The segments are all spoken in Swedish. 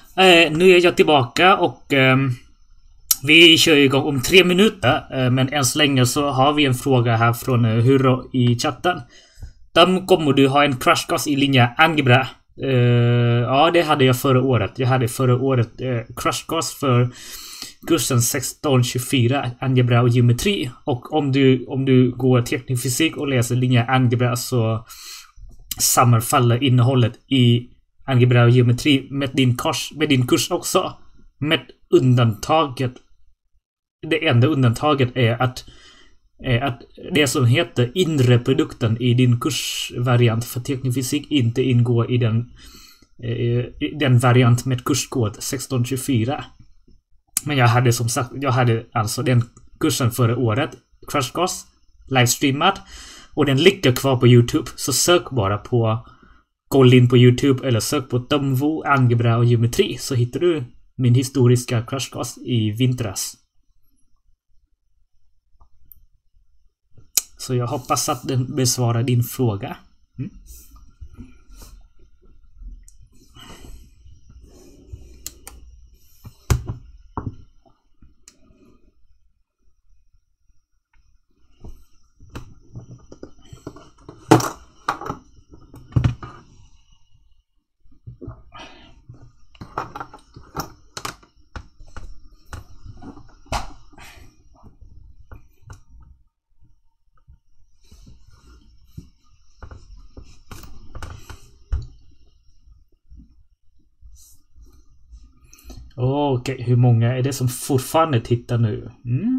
Nu är jag tillbaka och vi kör igång om 3 minuter. Men än så länge så har vi en fråga här från Hurro i chatten. Kommer du ha en crash course i linje algebra? Ja, det hade jag förra året. Jag hade förra året crash course för kursen 1624 algebra och geometri. Och om du går teknisk fysik och läser linje algebra så sammanfaller innehållet i algebra och geometri med din kurs också. Med undantaget, det enda undantaget är att det som heter inre produkten i din kursvariant för teknisk fysik inte ingår i den variant med kurskod 1624. Men jag hade som sagt, alltså den kursen förra året, crash course, livestreamad, och den ligger kvar på YouTube. Så sök bara på, gå in på YouTube eller sök på Tomvo, algebra och geometri, så hittar du min historiska crash course i vintras. Så jag hoppas att den besvarar din fråga. Okej, hur många är det som fortfarande tittar nu?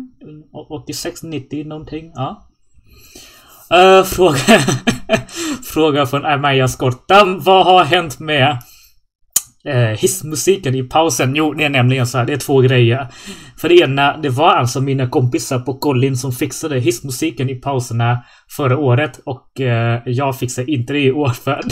86-90 någonting, ja. Fråga från Amaya Skottam. Vad har hänt med hissmusiken i pausen? Jo, det är nämligen så här, det är 2 grejer. För det ena, det var alltså mina kompisar på Collin som fixade hissmusiken i pauserna förra året. Och jag fixade inte det i år för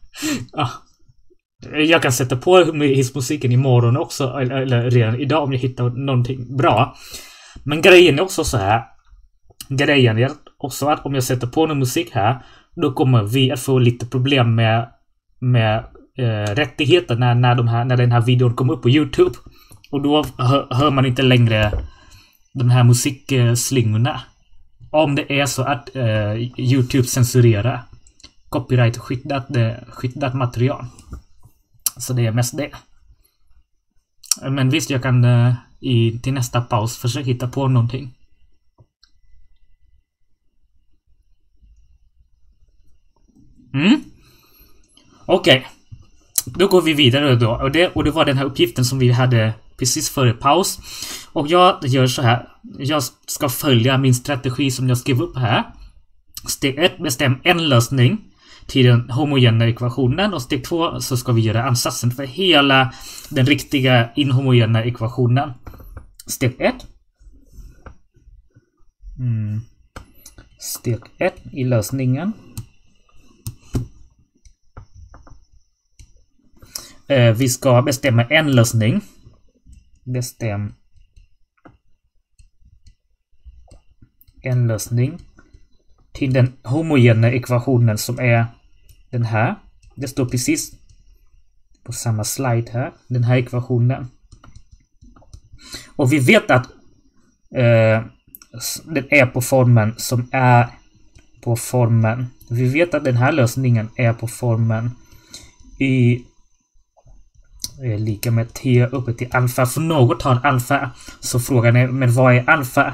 jag kan sätta på hissmusiken imorgon också, eller redan idag om jag hittar någonting bra. Men grejen är också så här. Grejen är också att om jag sätter på någon musik här, då kommer vi att få lite problem med rättigheterna när den här videon kommer upp på YouTube. Och då hör man inte längre de här musikslingorna. Om det är så att YouTube censurerar copyright-skyddat material. Så det är mest det. Men visst, jag kan till nästa paus försöka hitta på någonting. Okej. Då går vi vidare då. Och det var den här uppgiften som vi hade precis före paus. Och jag gör så här. Jag ska följa min strategi som jag skrev upp här. Steg 1, bestäm en lösning till den homogena ekvationen, och steg 2 så ska vi göra ansatsen för hela den riktiga inhomogena ekvationen. Steg 1. Steg 1 i lösningen. Vi ska bestämma en lösning. Bestäm en lösning till den homogena ekvationen som är den här. Det står precis på samma slide här. Den här ekvationen. Och vi vet att den är på formen som är på formen. Vi vet att den här lösningen är på formen y är lika med t uppe till alfa. För något har alfa. Så frågan är, men vad är alfa?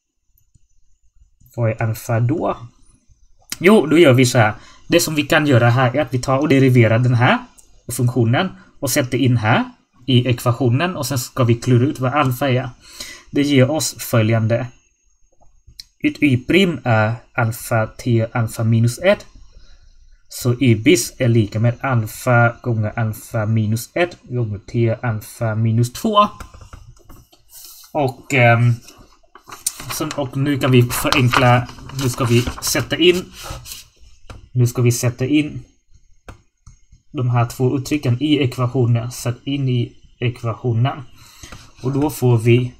Vad är alfa då? Jo, då gör vi så här. Det som vi kan göra här är att vi tar och deriverar den här funktionen och sätter in här i ekvationen, och sen ska vi klura ut vad alfa är. Det ger oss följande. Y' är alfa t alfa minus 1. Så y bis är lika med alfa gånger alfa minus 1 gånger t alfa minus 2. Och nu kan vi förenkla. Nu ska vi sätta in de här 2 uttrycken i ekvationen. Sätt in i ekvationen. Och då får vi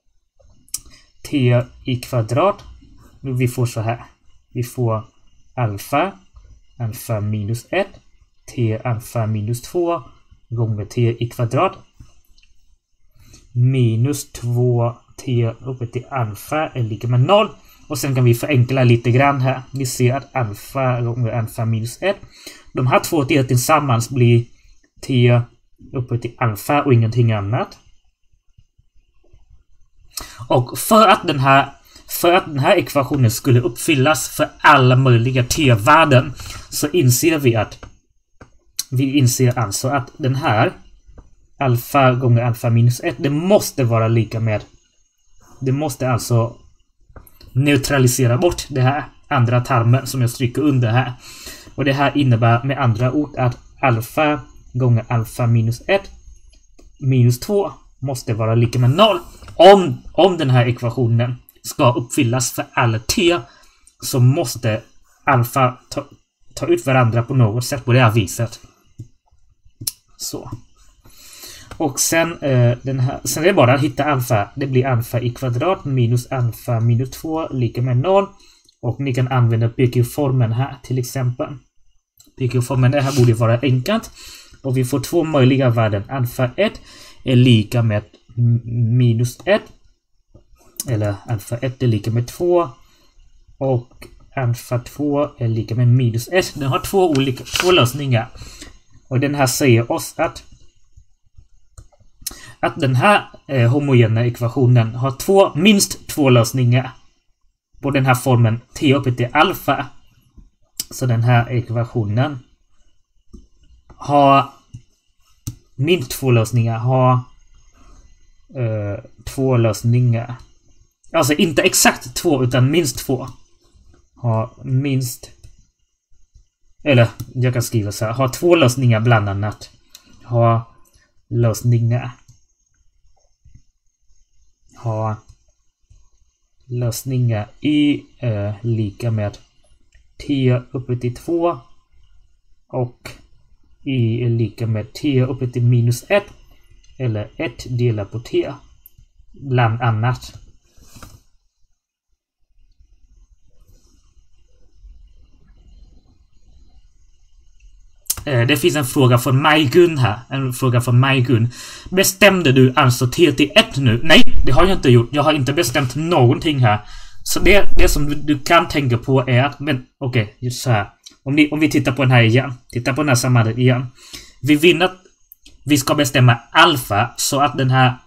t i kvadrat. Vi får så här. Vi får alfa minus 1 t alfa minus 2 gånger t i kvadrat minus 2t uppe till alfa är lika med 0. Och sen kan vi förenkla lite grann här. Vi ser att alfa gånger alfa minus 1. De här två t tillsammans blir t uppe till alfa och ingenting annat. Och för att den här ekvationen skulle uppfyllas för alla möjliga t-värden så vi inser alltså att den här alfa gånger alfa minus 1, det måste vara lika med, det måste alltså neutralisera bort det här andra termen som jag stryker under här. Och det här innebär med andra ord att alfa gånger alfa minus 1 minus 2 måste vara lika med 0. Om den här ekvationen ska uppfyllas för alla t så måste alfa ta ut varandra på något sätt på det här viset. Så. Och sen sen är det bara att hitta alfa. Det blir alfa i kvadrat minus alfa minus 2 lika med 0. Och ni kan använda PQ-formen här till exempel. PQ-formen det här borde vara enkelt. Och vi får två möjliga värden. Alfa 1 är lika med minus 1. Eller alfa 1 är lika med 2. Och alfa 2 är lika med minus 1. Den har två lösningar. Och den här säger oss att den här homogena ekvationen har minst två lösningar på den här formen t uppe till alfa. Så den här ekvationen har minst två lösningar. Två lösningar. Alltså inte exakt två utan minst två. Har minst, eller jag kan skriva så här. Har två lösningar bland annat. Har lösningar y lika med t uppe till 2 och y är lika med t uppe till minus 1 eller 1 delat på t bland annat. Det finns en fråga från Majgun här. En fråga från Majgun. Bestämde du alltså t till 1 nu? Nej, det har jag inte gjort. Jag har inte bestämt någonting här. Så det som du kan tänka på är att, men okej, just så här. Om vi tittar på den här igen. Titta på den här sammanhanget igen. Vi vinner att vi ska bestämma alfa så att den här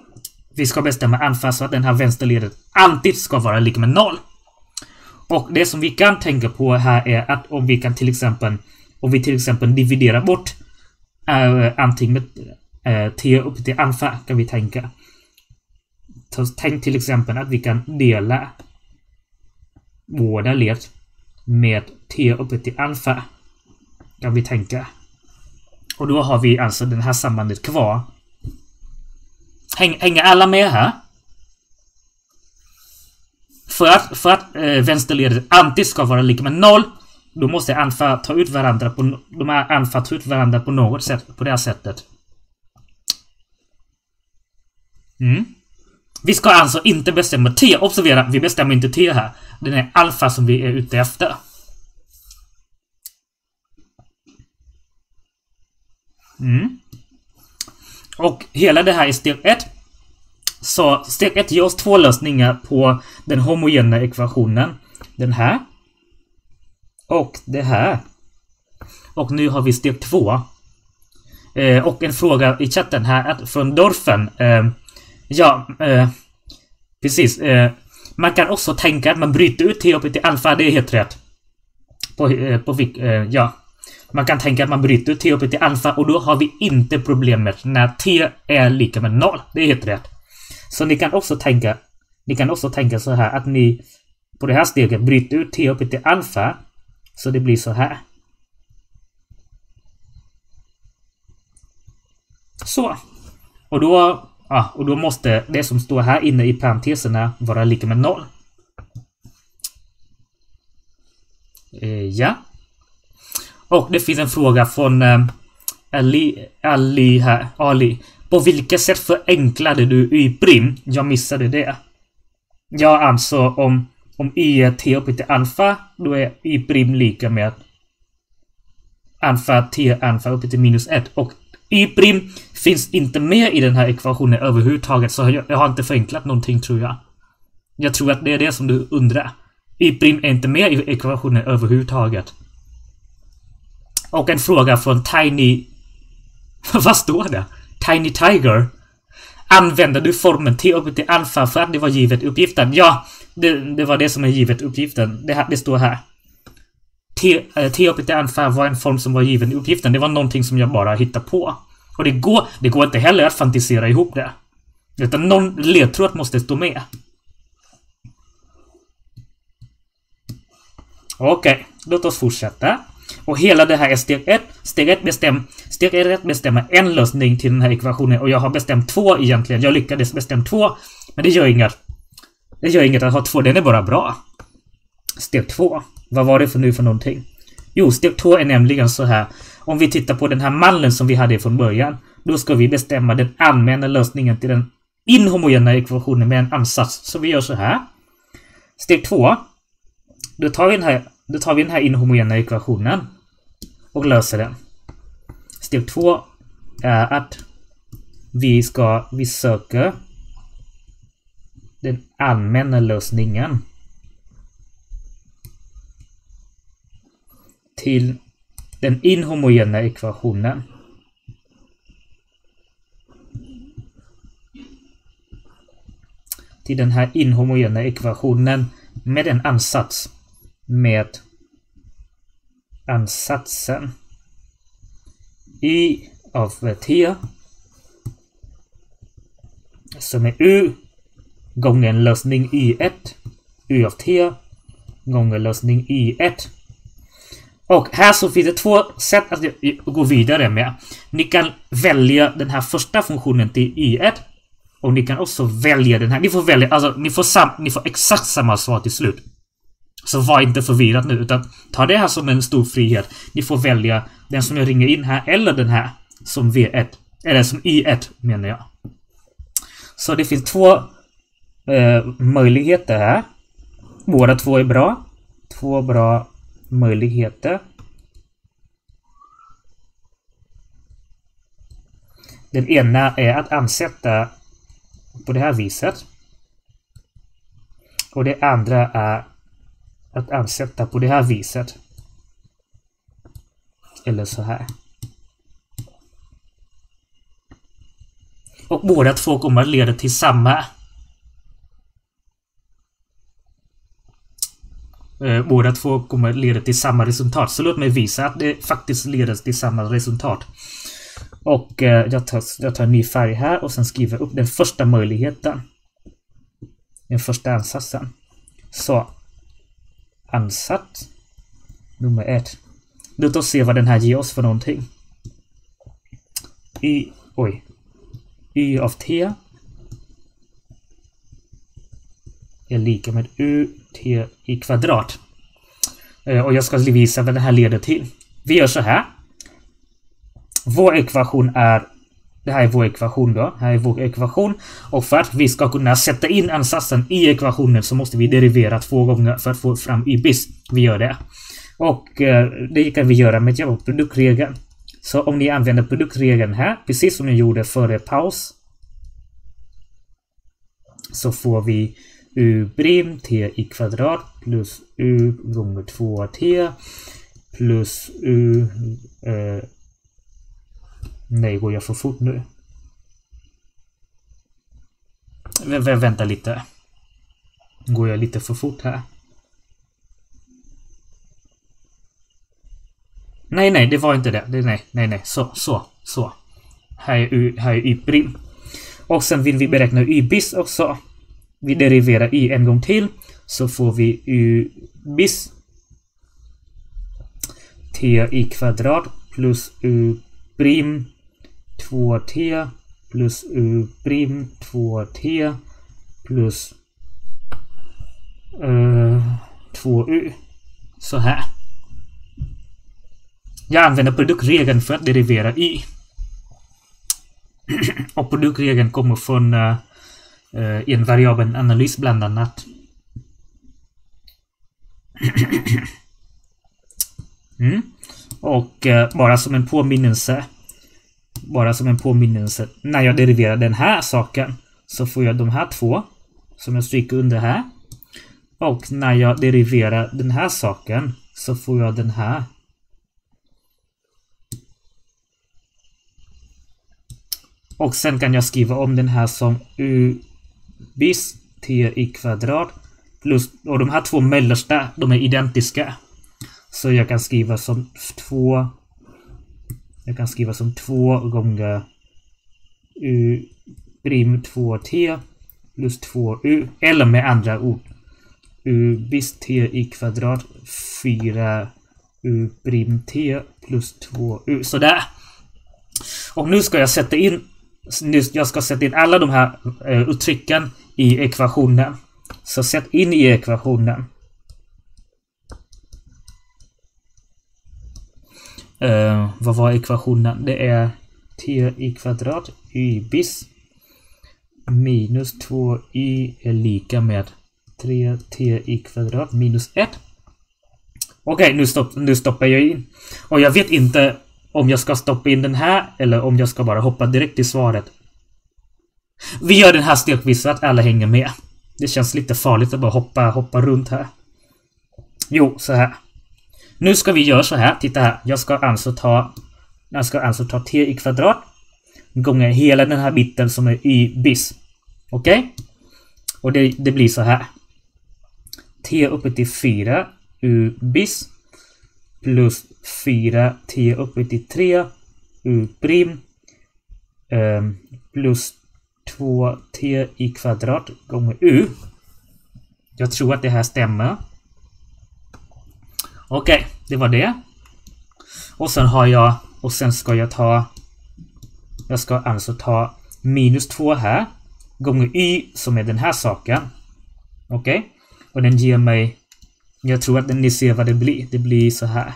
vänsterledet alltid ska vara lika med 0. Och det som vi kan tänka på här är att om vi till exempel dividerar bort antingen med t upp till alfa kan vi tänka. Så tänk till exempel att vi kan dela båda led med t upp till alfa kan vi tänka. Och då har vi alltså den här sambandet kvar. Hänger alla med här? För att vänsterledet alltid ska vara lika med 0, då måste alfa ta ut varandra på något sätt, på det här sättet. Vi ska alltså inte bestämma t. Observera, vi bestämmer inte t här. Den är alfa som vi är ute efter. Och hela det här är steg 1. Så steg 1 ger oss två lösningar på den homogena ekvationen. Den här. Och det här. Och nu har vi steg 2. Och en fråga i chatten här från Dorfen. Precis. Man kan också tänka att man bryter ut t upp till alfa. Det är helt rätt. Man kan tänka att man bryter ut t upp till alfa. Och då har vi inte problemet när t är lika med 0. Det är helt rätt. Så ni kan också tänka så här att ni på det här steget bryter ut t upp till alfa. Så det blir så här. Så. Och då måste det som står här inne i parenteserna vara lika med 0. Ja. Och det finns en fråga från Ali här. Ali. På vilket sätt förenklade du y'? Jag missade det. Ja, alltså om y är t upp till alfa, då är y' lika med alfa t alfa upp till minus 1. Och Y' finns inte med i den här ekvationen överhuvudtaget, så jag har inte förenklat någonting, tror jag. Jag tror att det är det som du undrar. Y' är inte med i ekvationen överhuvudtaget. Och en fråga från Tiny... Vad står det? Tiny Tiger. Använder du formeln t upp till alfa för att det var givet uppgiften? Ja, det var det som är givet uppgiften. Det står här. T upp till alfa var en form som var given i uppgiften. Det var någonting som jag bara hittade på. Och det går inte heller att fantisera ihop det. Utan någon ledtråd måste stå med. Okej, låt oss fortsätta. Och hela det här är steg 1. Steg 1 bestämmer en lösning till den här ekvationen. Och jag har bestämt 2 egentligen. Jag lyckades bestämma 2. Men det gör inget. Det gör inget att ha 2. Den är bara bra. Steg 2. Vad var det för någonting? Jo, steg 2 är nämligen så här. Om vi tittar på den här mallen som vi hade från början. Då ska vi bestämma den allmänna lösningen till den inhomogena ekvationen med en ansats. Så vi gör så här. Steg 2. Då tar vi den här inhomogena ekvationen och löser den. Steg 2 är att vi söker den allmänna lösningen till den inhomogena ekvationen. Till den här inhomogena ekvationen med en ansats. Med ansatsen y av t som är u gången lösning y1, u av t gången lösning y1. Och här så finns det 2 sätt att gå vidare med. Ni kan välja den här första funktionen till y1 och ni kan också välja den här. Ni får välja, alltså ni får exakt samma svar till slut. Så var inte förvirrad nu, utan ta det här som en stor frihet. Ni får välja den som jag ringer in här eller den här som V1. Eller som I1 menar jag. Så det finns 2 möjligheter här. Båda 2 är bra. 2 bra möjligheter. Den ena är att ansätta på det här viset. Och det andra är att ansätta på det här viset. Eller så här. Och båda 2 kommer att leda till samma. Båda 2 kommer att leda till samma resultat. Så låt mig visa att det faktiskt leder till samma resultat. Och jag tar en ny färg här och sen skriver upp den första möjligheten. Den första ansatsen. Så. Ansats nummer 1. Låt oss se vad den här ger oss för någonting. Y av t är lika med ut i kvadrat. Och jag ska visa vad det här leder till. Vi gör så här. Vår ekvation är... Det här är vår ekvation då. Här är vår ekvation. Och för att vi ska kunna sätta in ansatsen i ekvationen så måste vi derivera 2 gånger för att få fram y-bis. Vi gör det. Och det kan vi göra med hjälp av produktregeln. Så om ni använder produktregeln här, precis som ni gjorde före paus, så får vi u' t i kvadrat plus u gånger 2t plus u... nej, går jag för fort nu? Vänta lite. Går jag lite för fort här? Nej, det var inte det. Nej. Så. Här är y'. Och sen vill vi beräkna y-bis också. Vi deriverar y en gång till. Så får vi y-bis t i kvadrat plus u' 2t plus u' 2t plus 2u. Så här. Jag använder produktregeln för att derivera y. Och produktregeln kommer från en variabelnanalys bland annat. Och bara som en påminnelse. bara som en påminnelse, när jag deriverar den här saken så får jag de här två som jag stryker under här. Och när jag deriverar den här saken så får jag den här. Och sen kan jag skriva om den här som u bis t i kvadrat plus, och de här två mellersta, de är identiska. Så jag kan skriva som 2 gånger u prim 2t plus 2u, eller med andra ord u bis t i kvadrat 4 u prim t plus 2u. Sådär. Och nu ska jag sätta in alla de här uttrycken i ekvationen. Så sätt in i ekvationen. Vad var ekvationen? Det är t i kvadrat y bis minus 2y är lika med 3t i kvadrat minus 1. Okej, nu stoppar jag in. Och jag vet inte om jag ska stoppa in den här eller om jag ska bara hoppa direkt till svaret. Vi gör den här stegvis så att alla hänger med. Det känns lite farligt att bara hoppa runt här. Jo, så här. Nu ska vi göra så här. Titta här. Jag ska alltså ta t i kvadrat gånger hela den här biten som är y bis. Okej? Och det blir så här. T uppe till 4 u bis plus 4t uppe till 3 u prim plus 2t i kvadrat gånger u. Jag tror att det här stämmer. Okej, det var det. Och sen ska jag alltså ta minus 2 här gånger y som är den här saken. Okej? Och den ger mig, jag tror att ni ser vad det blir. Det blir så här.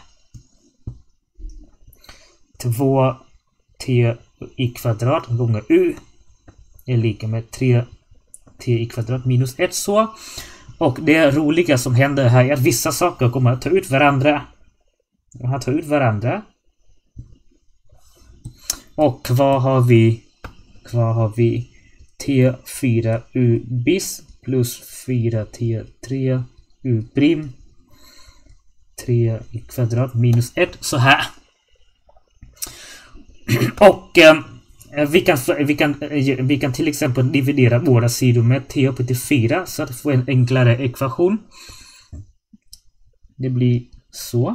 2t i kvadrat gånger u är lika med 3t i kvadrat minus 1 så. Och det roliga som händer här är att vissa saker kommer att ta ut varandra. Och kvar har vi t4u bis plus 4t3 u prim 3 i kvadrat minus 1 så här. Och vi kan till exempel dividera båda sidor med t uppe till 4 så att få en enklare ekvation. Det blir så.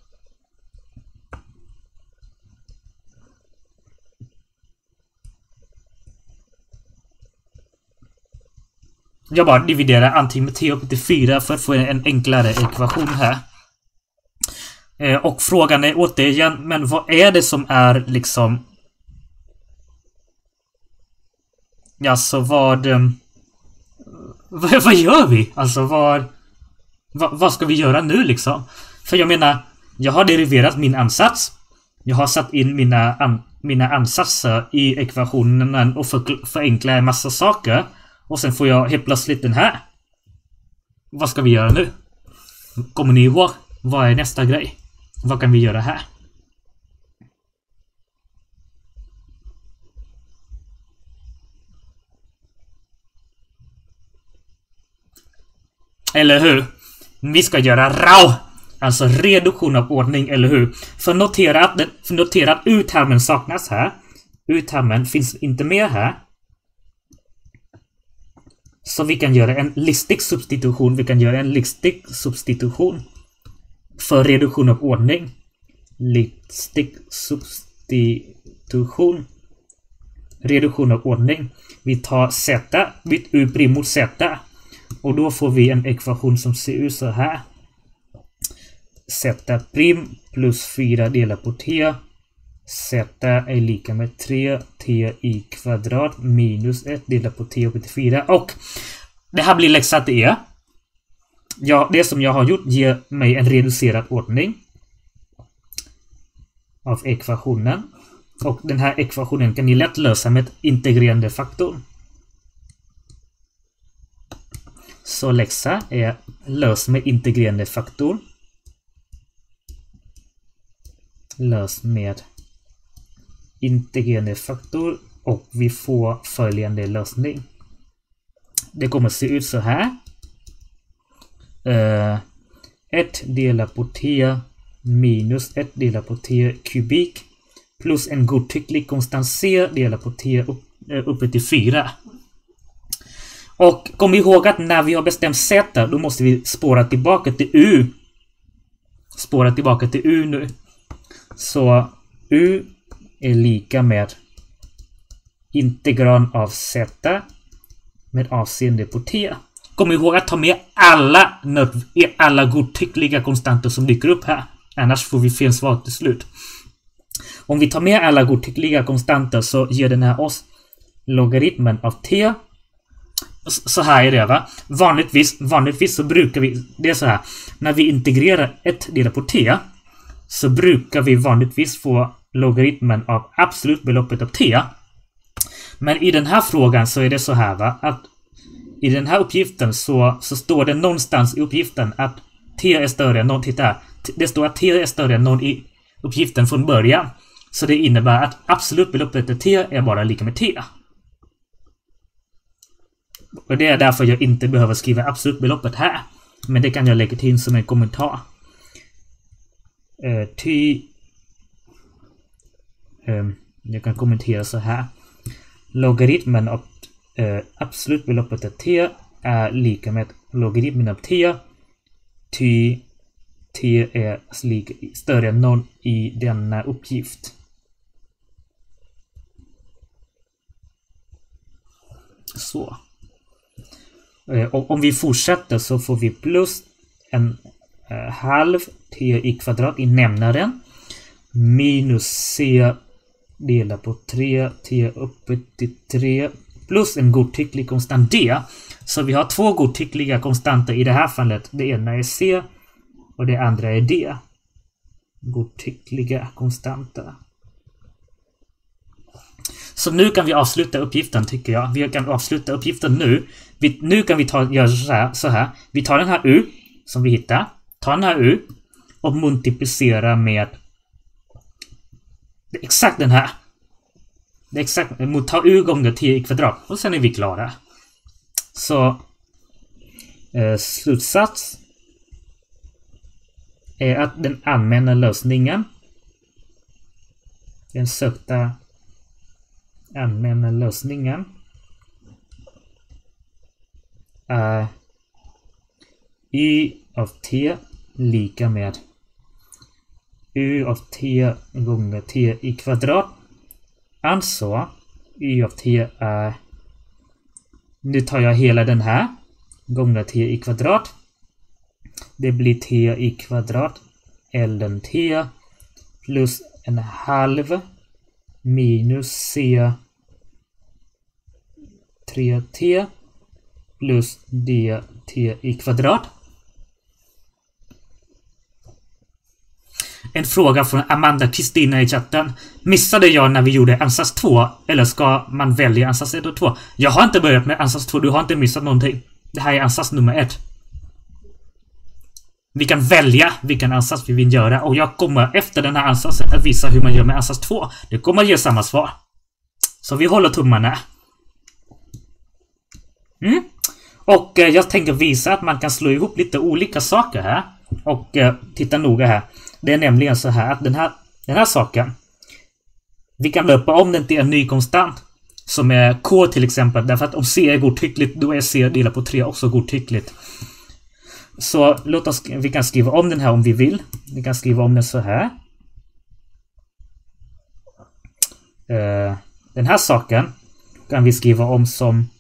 Jag bara dividerar antingen med t uppe till 4 för att få en enklare ekvation här. Och frågan är återigen, men vad är det som är liksom... Alltså vad gör vi? Alltså vad ska vi göra nu liksom? För jag menar, jag har deriverat min ansats. Jag har satt in mina ansatser i ekvationen och förenklar en massa saker. Och sen får jag helt plötsligt den här. Vad ska vi göra nu? Kommer ni ihåg? Vad är nästa grej? Vad kan vi göra här? Eller hur? Vi ska göra RAW. Alltså reduktion av ordning, eller hur? För notera att U-termen saknas här. U-termen finns inte med här. Så vi kan göra en listig substitution. För reduktion av ordning. Listig substitution. Reduktion av ordning. Vi tar z, byt u prim mot z. Och då får vi en ekvation som ser ut så här. Z prim plus 4 delat på t. Z är lika med 3t i kvadrat minus 1 delat på t uppe till 4. Och det här blir läxa till er. Ja, det som jag har gjort ger mig en reducerad ordning av ekvationen. Och den här ekvationen kan ni lätt lösa med integrerande faktor. Så läxa är lös med integrerande faktor. integrerande faktor och vi får följande lösning. Det kommer se ut så här. 1 delat på t minus 1 delat på t kubik plus en godtycklig konstant c delat på t uppe till 4. Och kom ihåg att när vi har bestämt z, då måste vi spåra tillbaka till u. Spåra tillbaka till u nu. Så u är lika med integral av z med avseende på t. Kom ihåg att ta med alla godtyckliga konstanter som dyker upp här. Annars får vi fel svar till slut. Om vi tar med alla godtyckliga konstanter så ger den här oss logaritmen av t. Så här är det, va? Vanligtvis så brukar vi... Det är så här. När vi integrerar 1 delat på t så brukar vi vanligtvis få logaritmen av absolut beloppet av t. Men i den här frågan så är det så här, va? Att i den här uppgiften så står det någonstans i uppgiften att t är större än 0. Titta, det står att t är större än 0 i uppgiften från början. Så det innebär att absolut beloppet av t är bara lika med t. Och det är därför jag inte behöver skriva absolut beloppet här. Men det kan jag lägga till som en kommentar. Jag kan kommentera så här. Logaritmen av absolut beloppet av t är lika med logaritmen av t. Ty t är större än 0 i denna uppgift. Så. Och om vi fortsätter så får vi plus en halv t i kvadrat i nämnaren minus c delat på 3 t uppe till 3 plus en godtycklig konstant d. Så vi har två godtyckliga konstanter i det här fallet. Det ena är c och det andra är d. Godtyckliga konstanter. Så nu kan vi avsluta uppgiften, tycker jag. Vi kan avsluta uppgiften nu. Nu kan vi göra så här. Vi tar den här u som vi hittar. Tar den här u och multiplicerar med exakt den här. Det är exakt, ta u gånger t i kvadrat. Och sen är vi klara. Så slutsats är att den allmänna lösningen, den sökta allmänna lösningen, är y av t lika med u av t gånger t i kvadrat. Alltså y av t är, nu tar jag hela den här gånger t i kvadrat. Det blir t i kvadrat ln t plus en halv minus c 3t plus dt i kvadrat. En fråga från Amanda Kristina i chatten. Missade jag när vi gjorde ansats 2? Eller ska man välja ansats 1 och 2? Jag har inte börjat med ansats 2. Du har inte missat någonting. Det här är ansats nummer 1. Vi kan välja vilken ansats vi vill göra. Och jag kommer efter den här ansatsen att visa hur man gör med ansats 2. Det kommer att ge samma svar. Så vi håller tummarna. Och jag tänker visa att man kan slå ihop lite olika saker här. Och titta noga här. Det är nämligen så här att den här saken, vi kan löpa om den till en ny konstant. Som är k till exempel. Därför att om c är godtyckligt, då är c delat på 3 också godtyckligt. Så vi kan skriva om den här om vi vill. Vi kan skriva om den så här. Den här saken kan vi skriva om som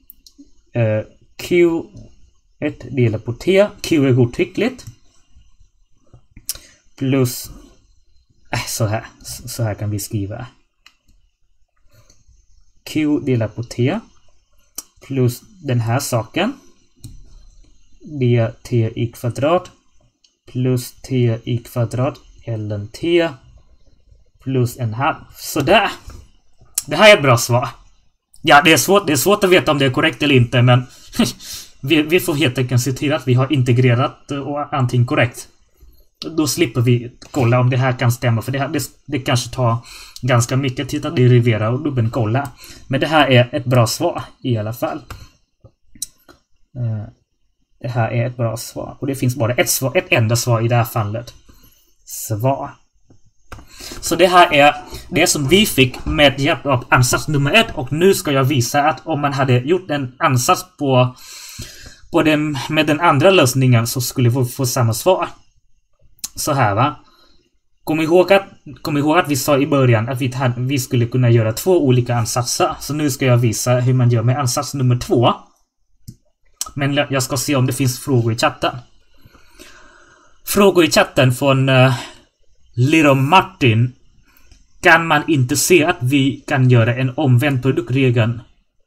q1 delat på t. Q är godtyckligt. Plus så här kan vi skriva. Q delat på t plus den här saken. dt i kvadrat plus t i kvadrat ln t plus en halv. Sådär. Det här är ett bra svar. Ja, det är svårt att veta om det är korrekt eller inte, men vi får helt enkelt se till att vi har integrerat och allting korrekt. Då slipper vi kolla om det här kan stämma. För det kanske tar ganska mycket tid att derivera och dubbelkolla. Men det här är ett bra svar i alla fall. Det här är ett bra svar. Och det finns bara ett enda svar i det här fallet. Svar. Så det här är det som vi fick med hjälp av ansats nummer 1. Och nu ska jag visa att om man hade gjort en ansats på den, med den andra lösningen, så skulle vi få samma svar. Så här, va? Kom ihåg att vi sa i början att vi skulle kunna göra 2 olika ansatser. Så nu ska jag visa hur man gör med ansats nummer 2. Men jag ska se om det finns frågor i chatten. Frågor i chatten från Little Martin. Kan man inte se att vi kan göra en omvänd produktregel?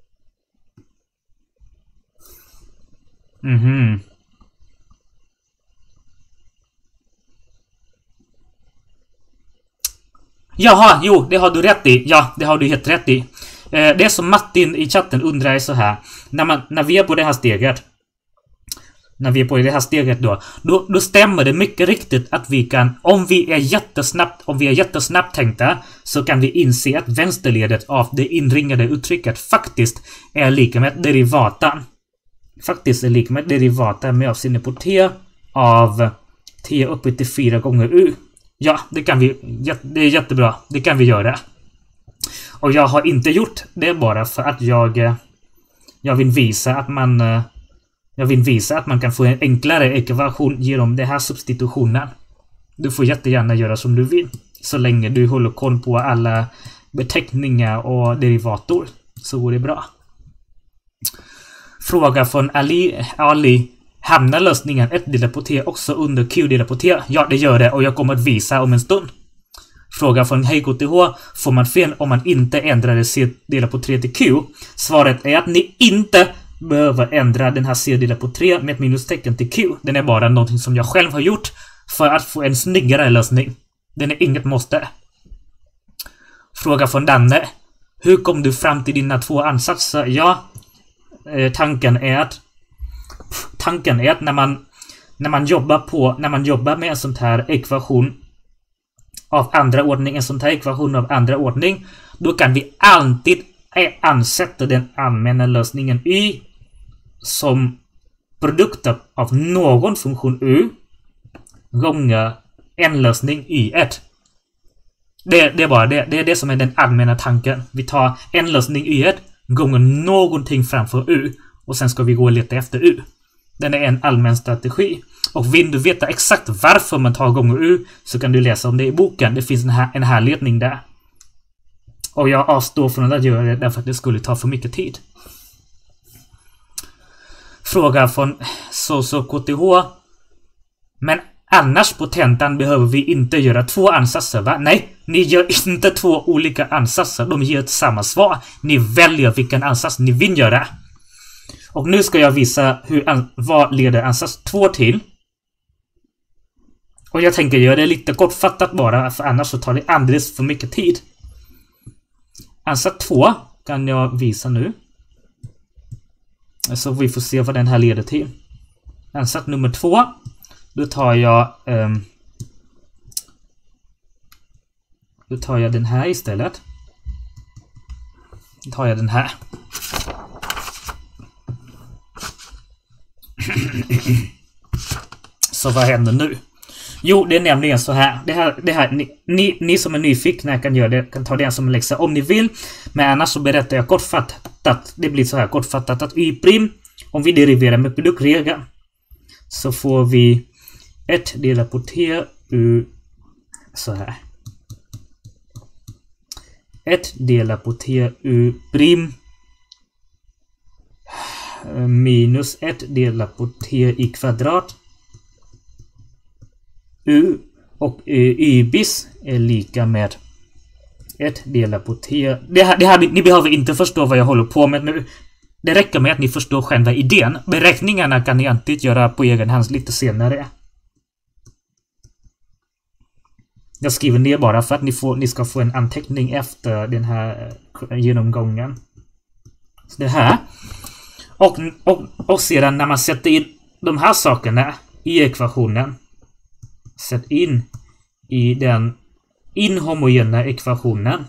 Jaha, jo, det har du rätt i. Ja, det har du helt rätt i. Det som Martin i chatten undrar är så här. När vi är på det här steget. När vi är på det här steget då stämmer det mycket riktigt att vi kan, om vi är jättesnabbt tänkta, så kan vi inse att vänsterledet av det inringade uttrycket faktiskt är lika med derivata. Faktiskt är lika med derivata med avseende på t av t uppe till 4 gånger u. Ja, det kan vi. Det är jättebra. Det kan vi göra. Och jag har inte gjort det bara för att jag vill visa att man kan få en enklare ekvation genom den här substitutionen. Du får jättegärna göra som du vill. Så länge du håller koll på alla beteckningar och derivator, så går det bra. Fråga från Ali. Hamnar lösningen 1 delat på t också under q delat på t? Ja, det gör det, och jag kommer att visa om en stund. Fråga från HeyGoTH. Får man fel om man inte ändrar c delat på 3 till q? Svaret är att ni inte behöver ändra den här c delat på 3 med ett minustecken till q. Den är bara någonting som jag själv har gjort för att få en snyggare lösning. Den är inget måste. Fråga från Danne. Hur kom du fram till dina 2 ansatser? Ja, tanken är att när man jobbar med en sån här ekvation av andra ordning, då kan vi alltid ansätta den allmänna lösningen y som produkt av någon funktion u gånger en lösning y1. Det är bara det. Det är det som är den allmänna tanken. Vi tar en lösning y1 gånger någonting framför u, och sen ska vi gå och leta efter u. Den är en allmän strategi. Och vill du veta exakt varför man tar gånger u, så kan du läsa om det i boken. Det finns en härledning där. Och jag avstår från att göra det därför att det skulle ta för mycket tid. Fråga från KTH. Men annars på tentan behöver vi inte göra 2 ansatser, va? Nej, ni gör inte 2 olika ansatser. De ger samma svar. Ni väljer vilken ansats ni vill göra. Och nu ska jag visa vad leder ansats 2 till. Och jag tänker göra det lite kortfattat bara, för annars så tar det alldeles för mycket tid. Ansats 2 kan jag visa nu. Så vi får se vad den här leder till. Ansats nummer 2. Då tar jag den här istället. Då tar jag den här. Så vad händer nu? Jo, det är nämligen så här. Det här ni som är nyfikna kan ta det som en läxa om ni vill. Men annars så berättar jag kortfattat. Det blir så här kortfattat att y', om vi deriverar med produktregeln, så får vi 1 delat på t u så här. 1 delat på t u prim minus 1 delat på t i kvadrat u, och y bis är lika med 1 delat på t. Ni behöver inte förstå vad jag håller på med nu. Det räcker med att ni förstår själva idén. Beräkningarna kan ni alltid göra på egen hand lite senare. Jag skriver ner bara för att ni ska få en anteckning efter den här genomgången. Så det här. Och sedan när man sätter in de här sakerna i ekvationen, sätt in i den inhomogena ekvationen.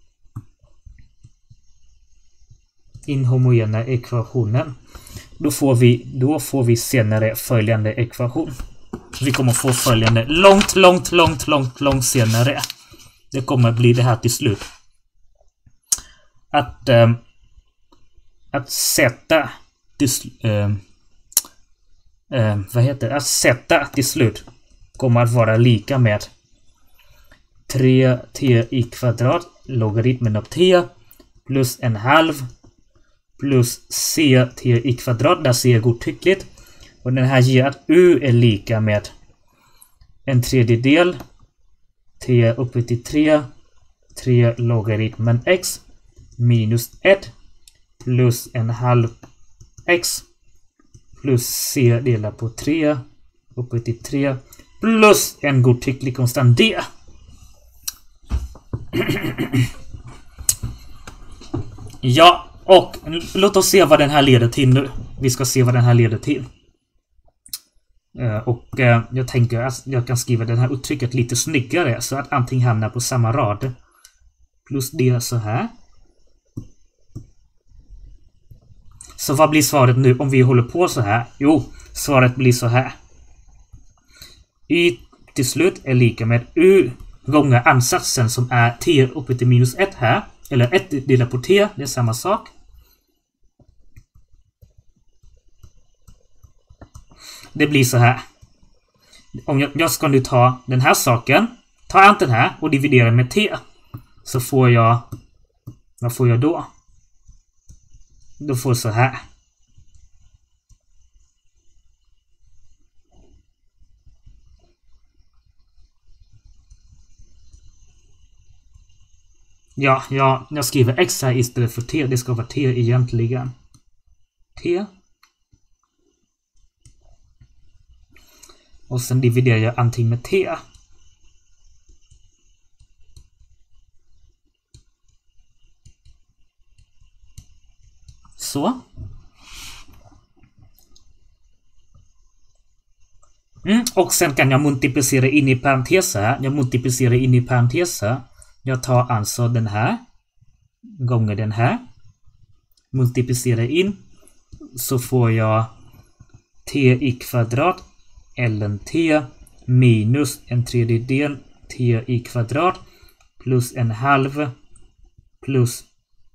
Då får vi senare följande ekvation. Vi kommer få följande långt senare. Det kommer bli det här till slut. Att sätta till slut kommer att vara lika med 3t i kvadrat logaritmen av t plus en halv plus ct i kvadrat, där c är godtyckligt. Och den här ger att u är lika med en tredjedel t upphöjt till 3 logaritmen x minus 1 plus en halv x plus c delat på 3 upphöjt till 3 plus en godtycklig konstant d. Ja, och låt oss se vad den här leder till nu. Vi ska se vad den här leder till. Jag tänker att jag kan skriva det här uttrycket lite snyggare så att allting hamnar på samma rad. Plus det så här. Så vad blir svaret nu om vi håller på så här? Jo, svaret blir så här. Y till slut är lika med u gånger ansatsen som är t upphöjt till minus 1 här. Eller 1 delat på t, det är samma sak. Det blir så här. Om jag ska nu ta den här saken, ta allt den här och dividera med t. Så får jag, vad får jag då? Då får jag så här. Ja, jag skriver x här istället för t. Det ska vara t egentligen. T. Och sen dividerar jag antingen med t. Så. Och sen kan jag multiplicera in i parenteser. Jag tar alltså den här gånger den här. Multiplicera in. Så får jag t i kvadrat ln t minus en tredjedel t i kvadrat plus en halv plus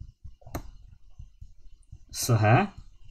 så här.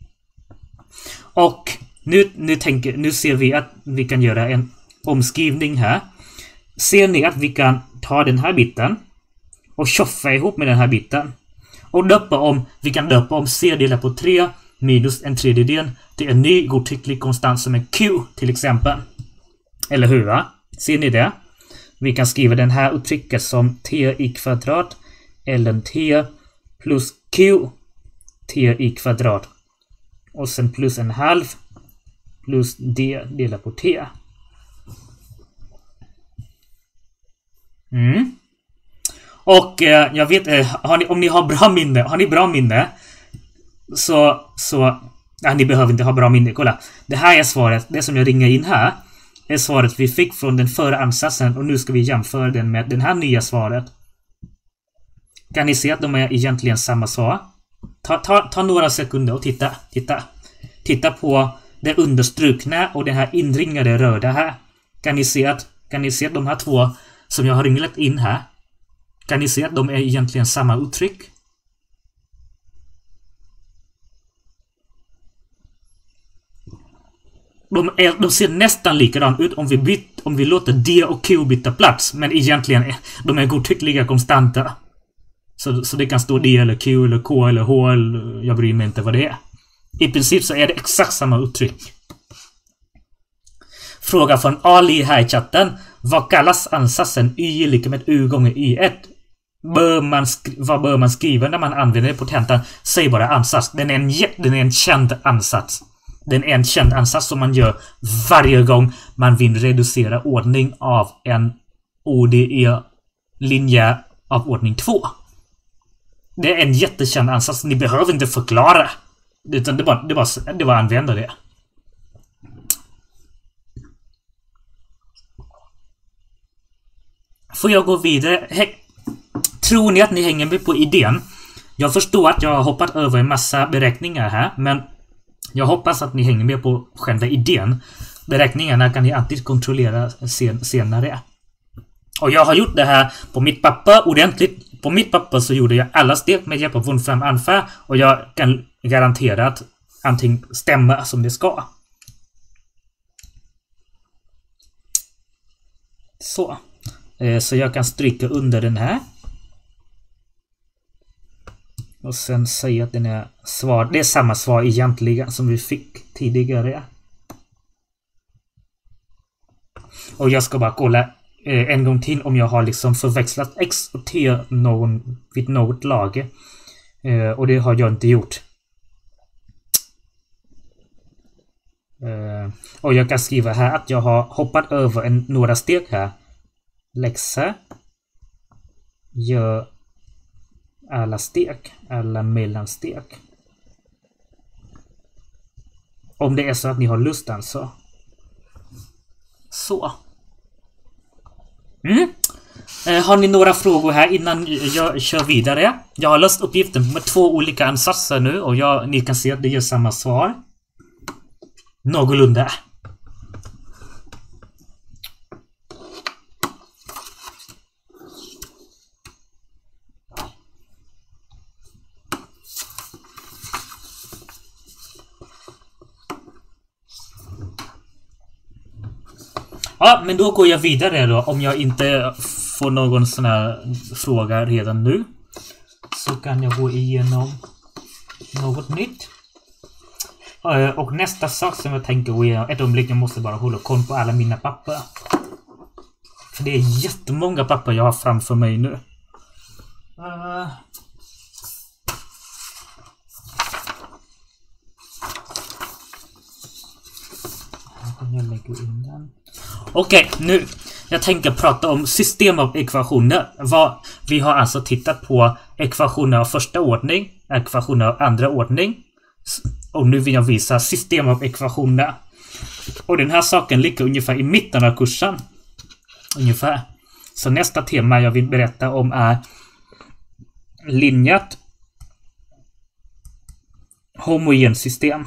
Och nu ser vi att vi kan göra en omskrivning här. Ser ni att vi kan ta den här biten och tjoffa ihop med den här biten och vi kan döpa om c delat på 3 minus en tredjedel till en ny godtycklig konstant som är q till exempel. Eller hur va? Ser ni det? Vi kan skriva den här uttrycket som t i kvadrat ln t plus q t i kvadrat och sen plus en halv plus d delat på t. Och jag vet, om ni har bra minne, så ni behöver inte ha bra minne. Kolla, det här är svaret, det som jag ringer in här är svaret vi fick från den förra ansatsen och nu ska vi jämföra den med den här nya svaret. Kan ni se att de är egentligen samma svar? Ta några sekunder och titta på det understrukna och den här inringade röda här. Kan ni se att de här två som jag har ringlat in här, kan ni se att de är egentligen samma uttryck? De ser nästan likadant ut om vi låter d och q byta plats, men egentligen de är godtyckliga konstanta. Så det kan stå d eller q eller k eller h eller jag bryr mig inte vad det är. I princip så är det exakt samma uttryck. Fråga från Ali här i chatten. Vad kallas ansatsen y är lika med u gånger y1? Vad bör man skriva när man använder det på tentan? Säg bara ansats. Den är en känd ansats. Den är en känd ansats som man gör varje gång man vill reducera ordning av en ODE-linje av ordning 2. Det är en jättekänd ansats. Ni behöver inte förklara. Utan det bara använda det. Får jag gå vidare? Tror ni att ni hänger med på idén? Jag förstår att jag har hoppat över en massa beräkningar här, men jag hoppas att ni hänger med på själva idén. Beräkningarna kan ni alltid kontrollera senare. Och jag har gjort det här på mitt papper ordentligt. På mitt papper så gjorde jag alla steg med hjälp av Wolfram Alpha, och jag kan garantera att allting stämmer som det ska. Så jag kan stryka under den här. Och sen säga att den är svar. Det är samma svar egentligen som vi fick tidigare. Och jag ska bara kolla en gång till om jag har liksom förväxlat X och T vid något lag. Och det har jag inte gjort. Och jag kan skriva här att jag har hoppat över några steg här. Läxa. Gör alla steg. Alla mellansteg. Om det är så att ni har lust alltså. Så. Har ni några frågor här innan jag kör vidare? Jag har löst uppgiften med 2 olika ansatser nu, och ni kan se att det ger samma svar. Någorlunda. Ja, men då går jag vidare då. Om jag inte får någon sån här fråga redan nu, så kan jag gå igenom något nytt. Och nästa sak som jag tänker gå igenom, ett ögonblick, jag måste bara hålla koll på alla mina papper. För det är jättemånga papper jag har framför mig nu. Jag lägger in den. Okej, nu jag tänker prata om system av ekvationer. Vi har alltså tittat på ekvationer av första ordning, ekvationer av andra ordning. Och nu vill jag visa system av ekvationer. Och den här saken ligger ungefär i mitten av kursen. Ungefär. Så nästa tema jag vill berätta om är linjärt homogensystem.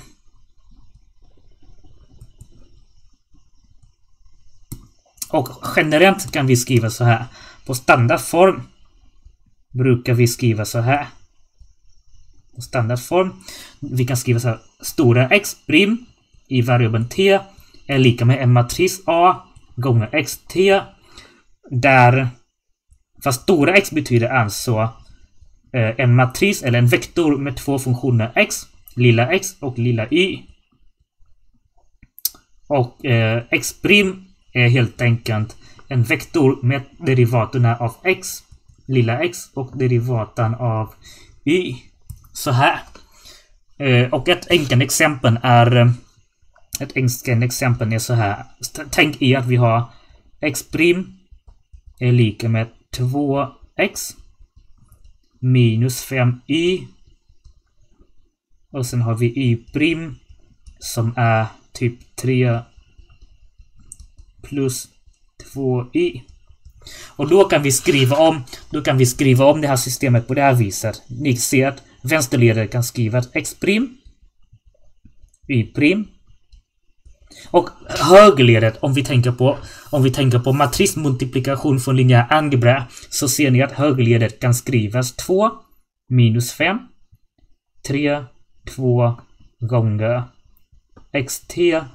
Och generellt kan vi skriva så här. På standardform brukar vi skriva så här. På standardform. Vi kan skriva så här. Stora x' i variabeln t är lika med en matris A gånger xt. Där fast stora x betyder alltså en matris eller en vektor med 2 funktioner x. Lilla x och lilla y. Och x' är helt enkelt en vektor med derivaterna av x, lilla x och derivaten av y. Så här. Och ett enkelt exempel är så här. Tänk er att vi har x' är lika med 2x minus 5y. Och sen har vi y' som är typ 3 plus 2y. Och då kan vi skriva om det här systemet på det här viset. Ni ser att vänsterledare kan skriva x', y'. Och högerledet, om vi tänker på matrismultiplikation från linjär algebra, så ser ni att högerledet kan skrivas 2 minus 5 3 2 gånger xt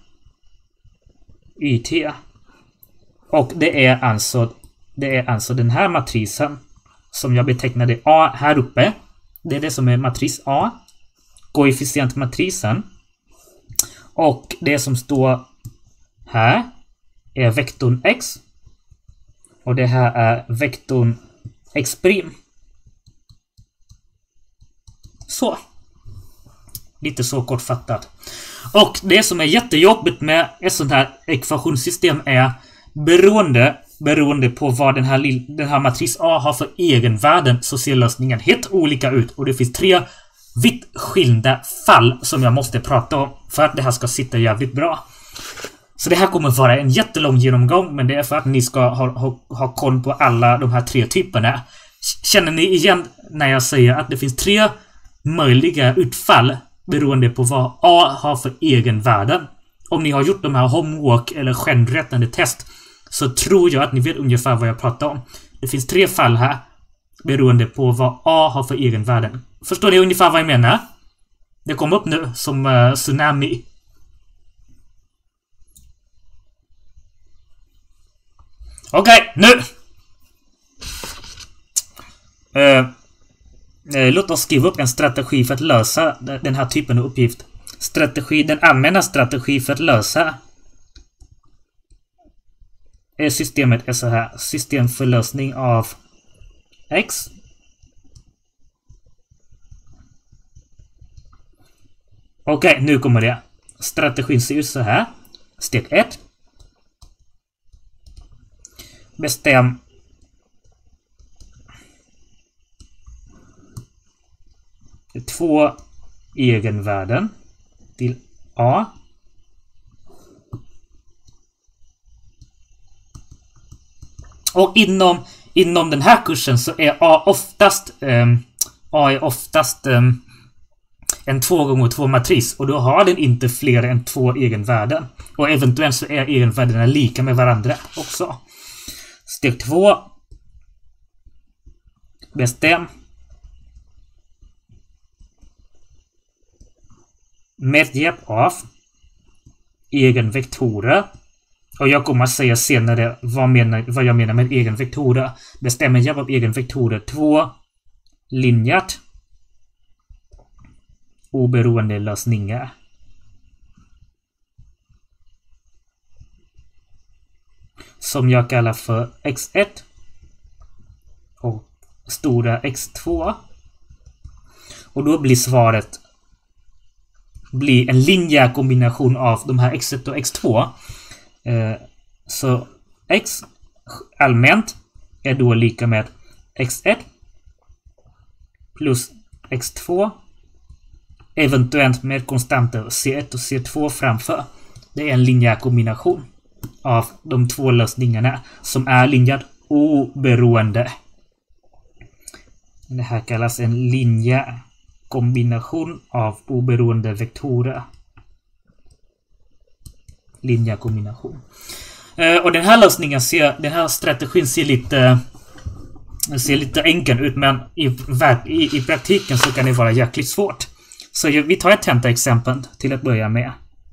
yt. Och det är alltså den här matrisen som jag betecknade A här uppe. Det är det som är matris A. Koefficientmatrisen. Och det som står här är vektorn x. Och det här är vektorn x'. Så. Lite så kortfattat. Och det som är jättejobbigt med ett sånt här ekvationssystem är beroende på vad den här matris A har för egenvärden, så ser lösningen helt olika ut. Och det finns 3 vitt skilda fall som jag måste prata om för att det här ska sitta jävligt bra. Så det här kommer vara en jättelång genomgång, men det är för att ni ska ha koll på alla de här 3 typerna. Känner ni igen när jag säger att det finns 3 möjliga utfall beroende på vad A har för egenvärden? Om ni har gjort de här homework eller självrättande test, så tror jag att ni vet ungefär vad jag pratar om. Det finns 3 fall här beroende på vad A har för egenvärden. Förstår ni ungefär vad jag menar? Det kom upp nu som tsunami. Okej, nu! Låt oss skriva upp en strategi för att lösa den här typen av uppgift. Den allmänna strategi för att lösa systemet är så här. System för lösning av X. Okej, nu kommer det. Strategin ser ut så här. Steg 1. Bestäm två egenvärden till A. Och inom den här kursen så är A oftast en 2x2 matris, och då har den inte fler än 2 egenvärden. Och eventuellt så är egenvärdena lika med varandra också. Steg 2. Bestäm med hjälp av egenvektorer. Och jag kommer att säga senare vad jag menar med egenvektorer. Bestäm med hjälp av egenvektorer 2 linjärt oberoende lösningar. Som jag kallar för x1 och stora x2. Och då blir svaret en linjär kombination av de här x1 och x2. Så x allmänt är då lika med x1 plus x2 eventuellt med konstanter C1 och C2 framför. Det är en linjär kombination av de 2 lösningarna som är linjärt oberoende. Det här kallas en linjär kombination av oberoende vektorer. Linjär kombination. Och den här strategin ser lite enkel ut, men i praktiken så kan det vara jäkligt svårt. Så vi tar ett tentaexempel till att börja med.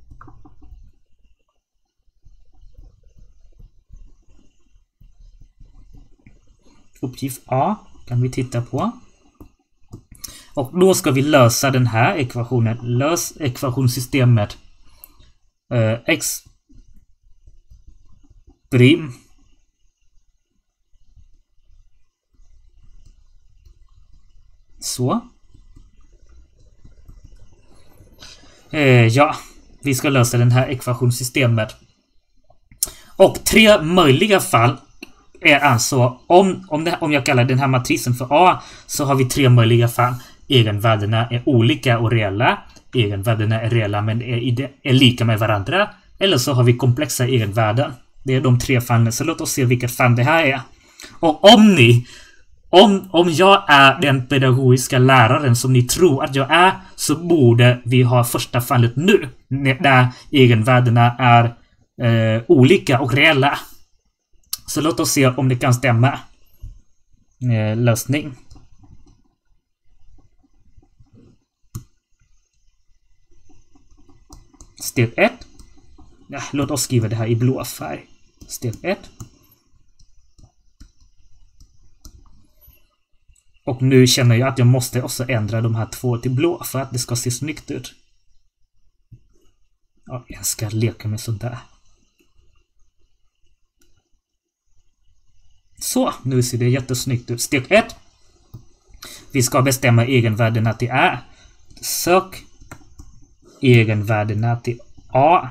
Uppgift A kan vi titta på. Och då ska vi lösa den här ekvationen. Lös ekvationssystemet x prim så. Ja, vi ska lösa den här ekvationssystemet. Och 3 möjliga fall är alltså, om jag kallar den här matrisen för A, så har vi 3 möjliga fall. Egenvärdena är olika och reella. Egenvärdena är reella men är lika med varandra. Eller så har vi komplexa egenvärden. Det är de 3 fallen. Så låt oss se vilket fall det här är. Och om jag är den pedagogiska läraren som ni tror att jag är, så borde vi ha första fallet nu. Där egenvärdena är olika och reella. Så låt oss se om det kan stämma. Lösning. Steg 1. Ja, låt oss skriva det här i blå färg. Steg 1. Och nu känner jag att jag måste också ändra de här 2 till blå för att det ska se snyggt ut. Ja, jag ska leka med sådär. Så, nu ser det jättesnyggt ut. Steg 1. Vi ska bestämma egenvärdena till A. Sök egenvärdena till A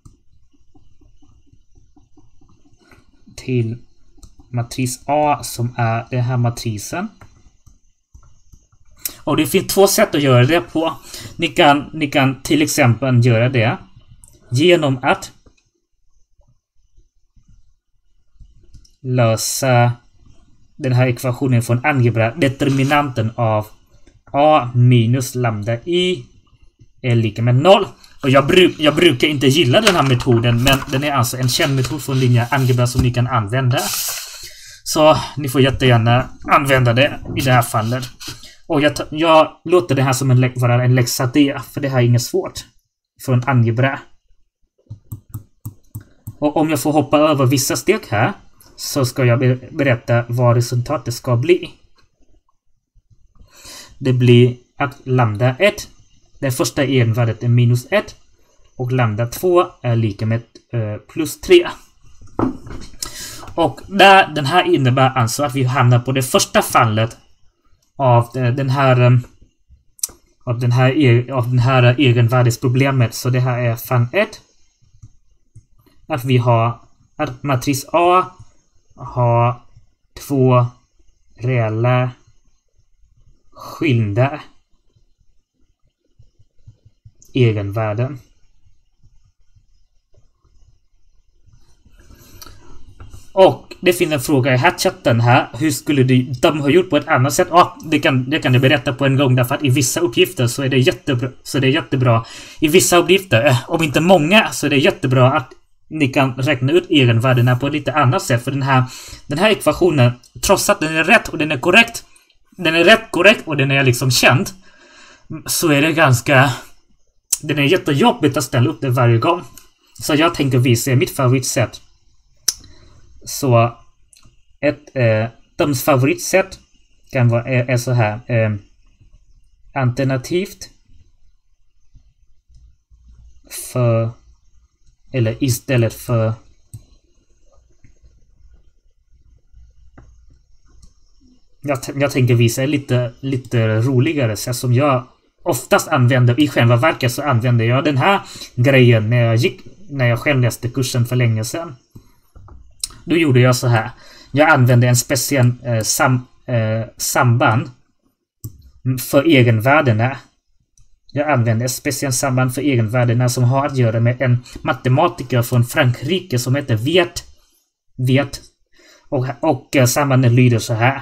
till matris A som är den här matrisen. Och det finns 2 sätt att göra det på. Ni kan till exempel göra det genom att lösa den här ekvationen från algebra. Determinanten av a minus lambda i är lika med 0. Och jag brukar inte gilla den här metoden, men den är alltså en känd metod från linje algebra som ni kan använda. Så ni får jättegärna använda det i det här fallet. Och jag låter det här som vara en läxa D, för det här är inget svårt från algebra. Och om jag får hoppa över vissa steg här, så ska jag berätta vad resultatet ska bli. Det blir att lambda 1, det första egenvärdet är minus 1, och lambda 2 är lika med plus 3. Och den här innebär alltså att vi hamnar på det första fallet av den här egenvärdesproblemet. Så det här är fall 1. Att vi har att matris A har två reella skilda egenvärden. Och det finns en fråga i chatten här. Hur skulle de ha gjort på ett annat sätt? Det kan jag berätta på en gång, därför att i vissa uppgifter så är det jättebra. I vissa uppgifter, om inte många, så är det jättebra att ni kan räkna ut egenvärdena på ett lite annat sätt. För den här ekvationen, trots att den är rätt och den är korrekt, och den är liksom känd, så är det den är jättejobbigt att ställa upp det varje gång. Så jag tänker visa mitt favoritsätt. Så Toms favoritsätt kan vara är så här. Alternativt för, eller istället för, jag tänker visa lite roligare sätt som jag oftast använder. I själva verket så använder jag den här grejen när jag själv läste kursen för länge sedan. Då gjorde jag så här. Jag använde en speciell samband för egenvärdena. Jag använde ett speciellt samband för egenvärdena som har att göra med en matematiker från Frankrike som heter Viet. Och sambandet lyder så här.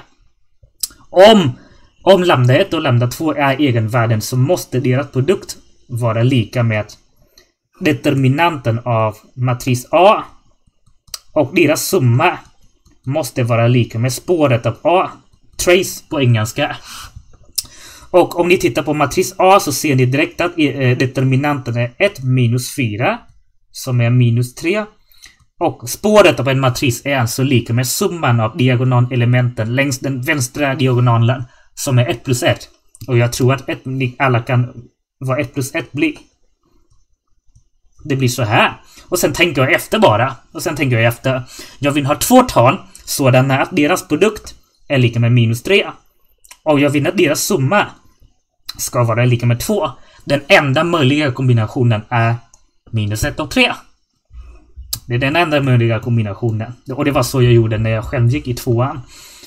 Om lambda 1 och lambda 2 är egenvärden, så måste deras produkt vara lika med determinanten av matris A, och deras summa måste vara lika med spåret av A, trace på engelska. Och om ni tittar på matris A så ser ni direkt att determinanten är 1 minus 4, som är minus 3. Och spåret av en matris är alltså lika med summan av diagonalelementen längs den vänstra diagonalen, som är 1 plus 1. Och jag tror att alla kan vad 1 plus 1 blir. Det blir så här. Och sen tänker jag efter bara. Jag vill ha två tal sådana att deras produkt är lika med minus 3. Och jag vill att deras summa ska vara lika med 2. Den enda möjliga kombinationen är minus 1 och 3. Det är den enda möjliga kombinationen. Och det var så jag gjorde när jag själv gick i 2:an.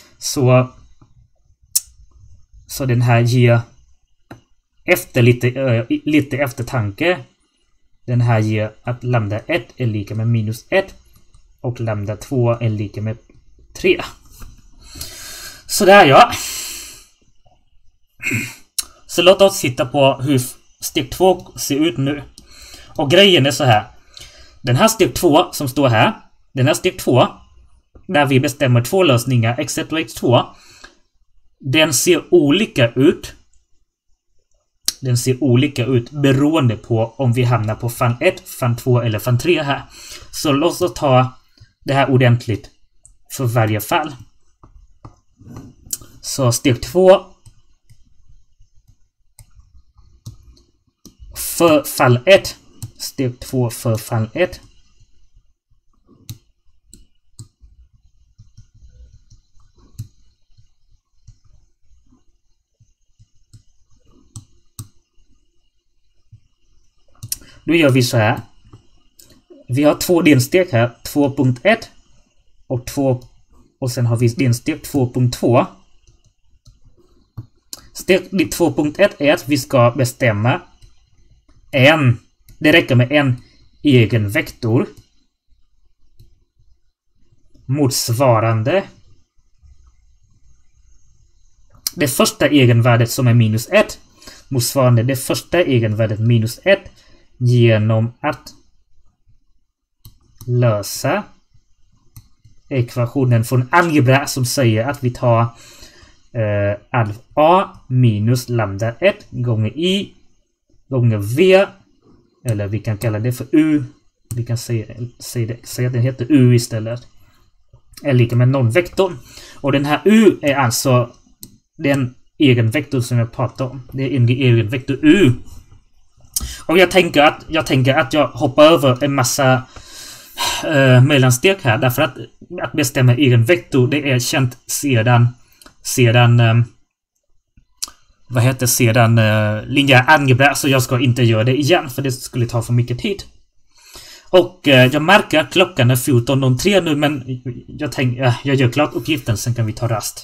Så den här ger efter lite eftertanke. Den här ger att lambda 1 är lika med minus 1 och lambda 2 är lika med 3. Så där ja. Så låt oss titta på hur steg 2 ser ut nu. Och grejen är så här. Den här steg 2 som står här. Den här steg 2 där vi bestämmer två lösningar x1 och x2. Den ser olika ut. Den ser olika ut beroende på om vi hamnar på fan 1, fan 2 eller fan 3 här. Så låt oss ta det här ordentligt för varje fall. Så steg 2 för fall 1. Steg 2 för fall 1. Då gör vi så här. Vi har två delsteg här. 2.1 och 2. Och sen har vi delsteg 2.2. Steg 2.1 är att vi ska bestämma det räcker med en egen vektor. motsvarande det första egenvärdet som är minus 1 motsvarande det första egenvärdet minus 1 genom att lösa ekvationen från algebra som säger att vi tar a minus lambda 1 gånger i gånger v, eller vi kan kalla det för u. Vi kan säga att den heter u istället. Är lika med normvektorn. Och den här u är alltså den egenvektor som jag pratade om. Det är en egenvektor u. Och jag tänker att jag hoppar över en massa mellansteg här. Därför att bestämma egenvektor, det är känt sedan linjär algebra, så jag ska inte göra det igen för det skulle ta för mycket tid. Och jag märker att klockan är 14:03 nu, men jag gör klart uppgiften, sen kan vi ta rast.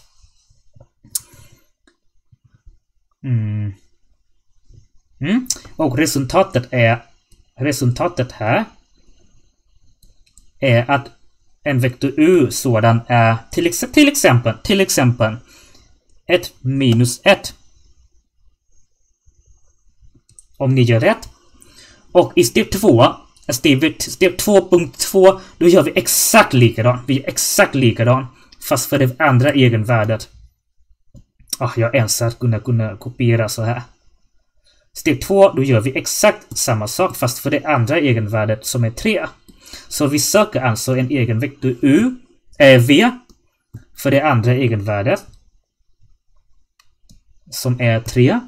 Och resultatet här är att en vektor u sådan är till exempel 1 minus 1. Om ni gör rätt. Och i steg 2, steg 2.2, då gör vi exakt likadan. Vi är exakt likadan. Fast för det andra egenvärdet. Jag önskar att kunna kopiera så här. Steg 2, då gör vi exakt samma sak fast för det andra egenvärdet som är 3. Så vi söker alltså en egenvektor v för det andra egenvärdet som är 3.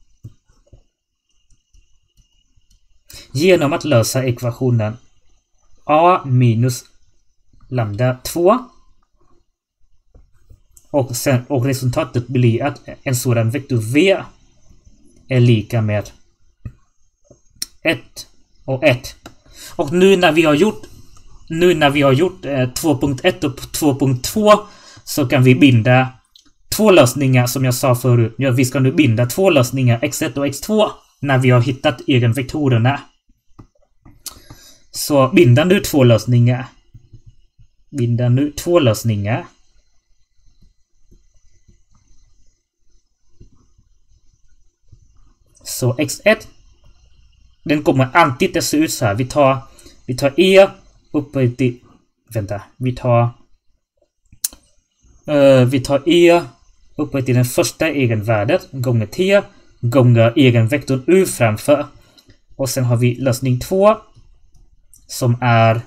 Genom att lösa ekvationen a minus lambda 2. Och resultatet blir att en sådan vektor v är lika med 1 och 1. Och nu när vi har gjort 2.1 och 2.2 så kan vi binda två lösningar som jag sa förut. Ja, vi ska nu binda två lösningar x1 och x2 när vi har hittat egenvektorerna. Så binda nu två lösningar. Så x1, den kommer alltid att se ut så här. Vi tar e upphöjt till... Vänta. Vi tar e upphöjt till den första egenvärdet gånger t gånger egenvektorn u framför. Och sen har vi lösning 2 som är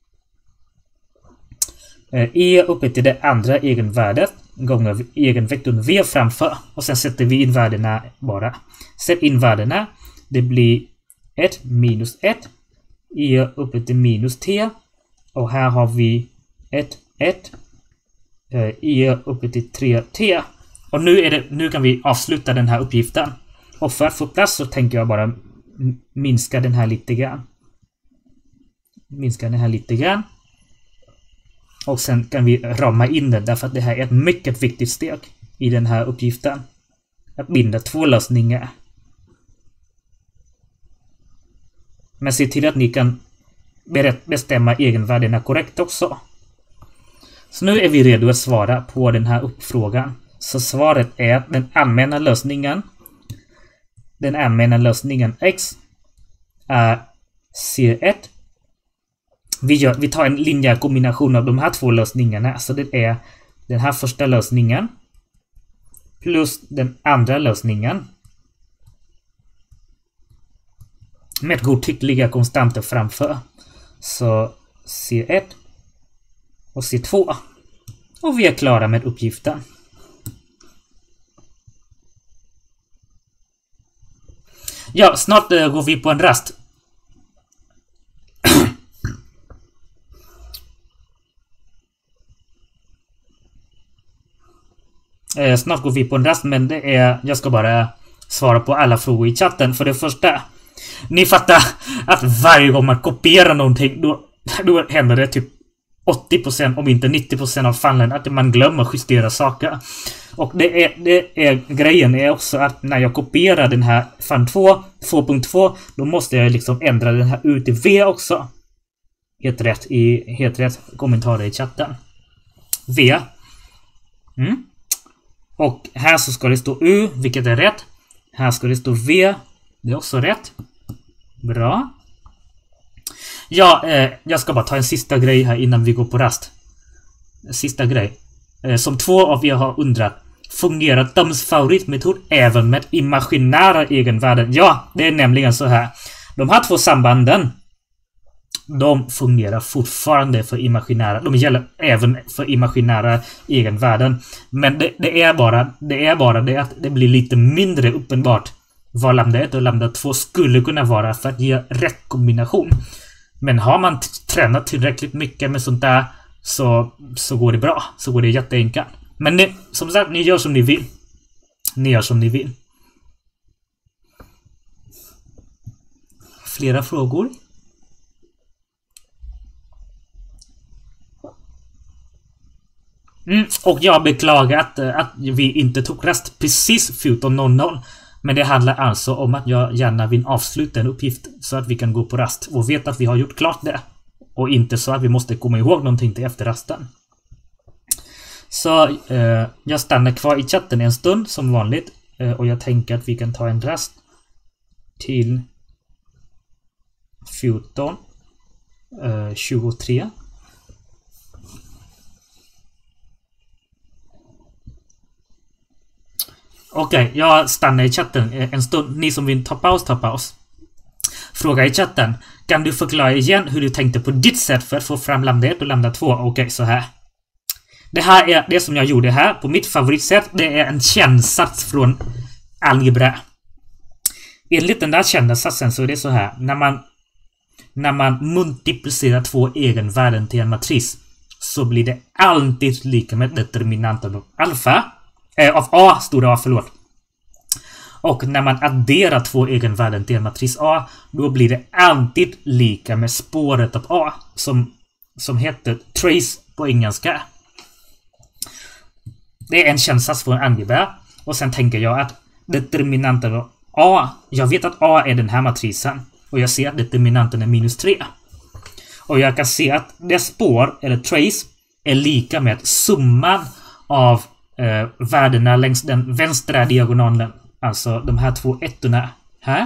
e upphöjt till det andra egenvärdet gånger egenvektorn v framför. Och sen sätter vi in värdena bara. Sätt in värdena. Det blir 1 minus 1. E upphöjt till minus t. Och här har vi 1, 1. E upphöjt till 3t. Och nu kan vi avsluta den här uppgiften. Och för att få plats så tänker jag bara minska den här lite grann. Och sen kan vi rama in den därför att det här är ett mycket viktigt steg i den här uppgiften. Att binda två lösningar. Men se till att ni kan bestämma egenvärdena korrekt också. Så nu är vi redo att svara på den här uppfrågan. Så svaret är att den allmänna lösningen x är C1. Vi tar en linjär kombination av de här två lösningarna. Så det är den här första lösningen plus den andra lösningen med godtyckliga konstanter framför. Så C1 och C2. Och vi är klara med uppgiften. Ja, snart går vi på en rast. Snart går vi på en rast, men det är... Jag ska bara svara på alla frågor i chatten. För det första, ni fattar att varje gång man kopierar någonting, då händer det typ 80% om inte 90% av fallen att man glömmer justera saker. Och grejen är också att när jag kopierar den här fan 2.2, då måste jag liksom ändra den här ut till v också. Helt rätt kommentarer i chatten. V. Och här så ska det stå U, vilket är rätt. Här ska det stå V. Det är också rätt. Bra. Ja, jag ska bara ta en sista grej här innan vi går på rast. Sista grej. Som två av er har undrat. Fungerar Tums favoritmetod även med imaginära egenvärden? Ja, det är nämligen så här. De här två sambanden, de fungerar fortfarande för imaginära. De gäller även för imaginära egenvärden. Men det är bara det att det blir lite mindre uppenbart vad lambda 1 och lambda 2 skulle kunna vara för att ge rätt kombination. Men har man tränat tillräckligt mycket med sånt där så går det bra. Så går det jätteenkelt. Men som sagt, ni gör som ni vill. Ni gör som ni vill. Flera frågor? Och jag beklagar att vi inte tog rast precis 14:00. Men det handlar alltså om att jag gärna vill avsluta en uppgift så att vi kan gå på rast och veta att vi har gjort klart det. Och inte så att vi måste komma ihåg någonting till efter rasten. Så jag stannar kvar i chatten en stund som vanligt. Och jag tänker att vi kan ta en rast till 14:23. Okej, jag stannar i chatten en stund. Ni som vill ta paus. Fråga i chatten. Kan du förklara igen hur du tänkte på ditt sätt för att få fram lambda 1 och lambda 2? Okej, så här. Det här är det som jag gjorde här på mitt favoritsätt. Det är en kännsats från algebra. Enligt den där kända satsen så är det så här. När man multiplicerar två egenvärden till en matris så blir det alltid lika med determinanten av alfa. Av A, stora A, förlåt. Och när man adderar två egenvärden till en matris A, då blir det alltid lika med spåret av A, som heter trace på engelska. Det är en kännsats från algebra. Och sen tänker jag att determinanten av A, jag vet att A är den här matrisen. Och jag ser att determinanten är -3. Och jag kan se att det spår, eller trace, är lika med summan av värdena längs den vänstra diagonalen. Alltså de här två ettorna här.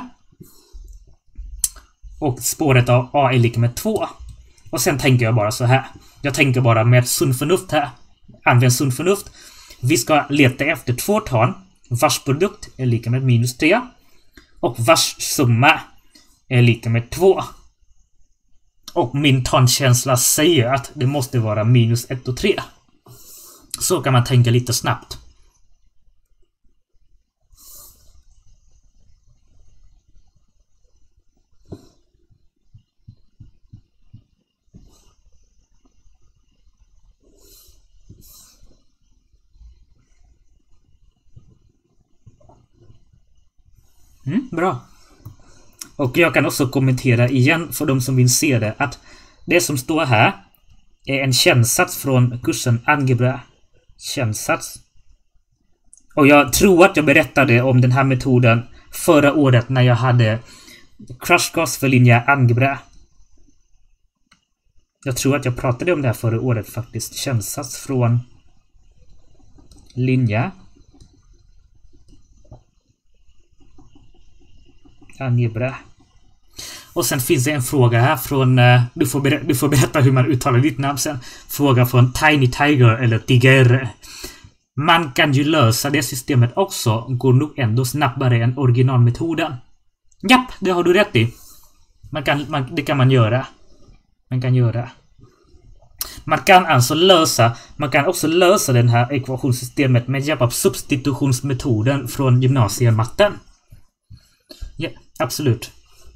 Och spåret av A är lika med 2. Och sen tänker jag bara så här. Jag tänker bara med sunt förnuft här. Använd sunt förnuft. Vi ska leta efter två tal vars produkt är lika med -3. Och vars summa är lika med 2. Och min tankänsla säger att det måste vara -1 och 3. Så kan man tänka lite snabbt. Bra. Och jag kan också kommentera igen för de som vill se det att det som står här är en kännsats från kursen algebra. Kännsats. Och jag tror att jag berättade om den här metoden förra året när jag hade crash course för linje algebra. Jag tror att jag pratade om det här förra året faktiskt. Kännsats från linje algebra. Och sen finns det en fråga här från... Du får berätta hur man uttalar ditt namn sen. Fråga från Tiny Tiger eller Tiger. Man kan ju lösa det systemet också. Går nog ändå snabbare än originalmetoden. Japp, det har du rätt i. Det kan man göra. Man kan alltså lösa... Man kan också lösa den här ekvationssystemet med hjälp av substitutionsmetoden från gymnasiematten. Ja, absolut.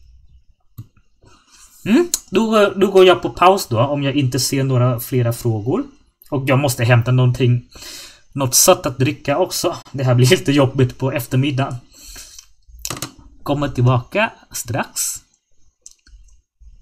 Då går jag på paus då om jag inte ser några flera frågor. Och jag måste hämta något sött att dricka också. Det här blir lite jobbigt på eftermiddagen. Kommer tillbaka strax.